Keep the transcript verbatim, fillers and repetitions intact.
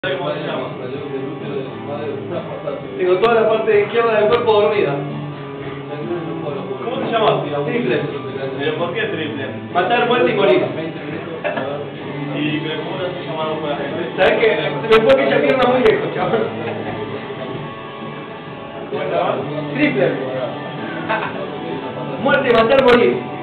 ¿Cómo se llama? Tengo toda la parte izquierda del cuerpo dormida. ¿Cómo se llama? Triple. ¿Pero por qué triple? Matar, muerte y morir. ¿Y cómo lo has llamado por la gente? ¿Sabes qué? Se me fue aquella pierna muy lejos, chaval. ¿Cómo se llama? Triple. Muerte, matar, morir.